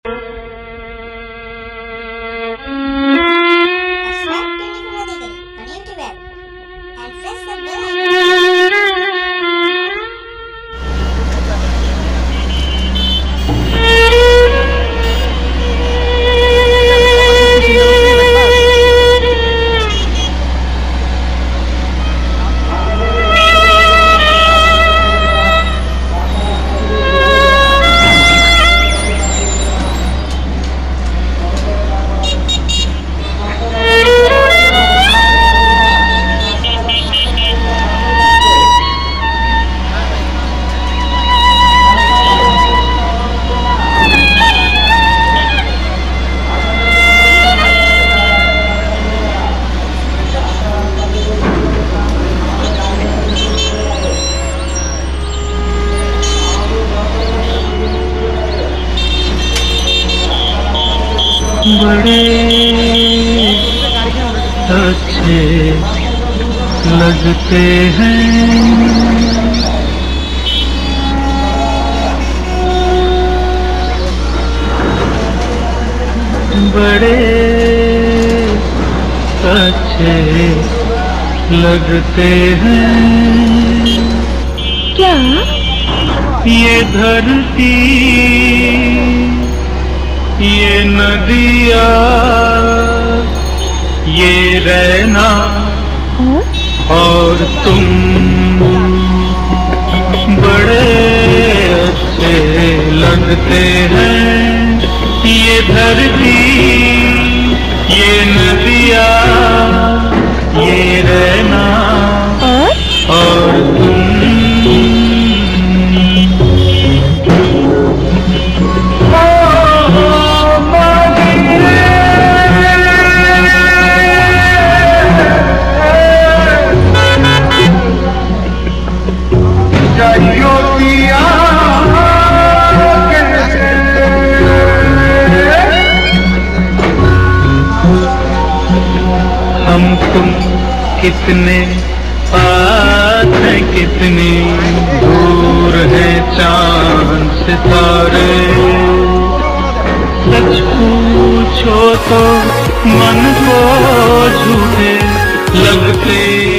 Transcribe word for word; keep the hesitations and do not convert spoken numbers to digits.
बड़े अच्छे लगते हैं, बड़े अच्छे लगते हैं। क्या ये धरती, ये नदिया, ये रहना और तुम बड़े अच्छे लगते हैं। ये धरती, ये नदिया, ये रहना और तुम हम तुम कितने पास हैं, कितनी दूर है चांद सितारे। सच पूछो तो मन को झूठे लगते